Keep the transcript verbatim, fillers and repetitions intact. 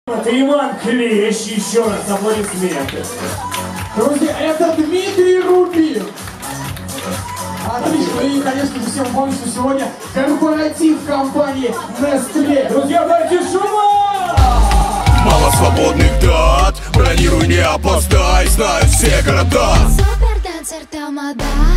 Это Иван Клещ, еще раз аплодисменты. Друзья, это Дмитрий Рубин. Отлично, и, конечно же, всем помню, что сегодня корпоратив компании Nestle. Друзья, дайте шума! Мало свободных дат, бронируй, не опоздай, знают все города. Супер-дансер тамада.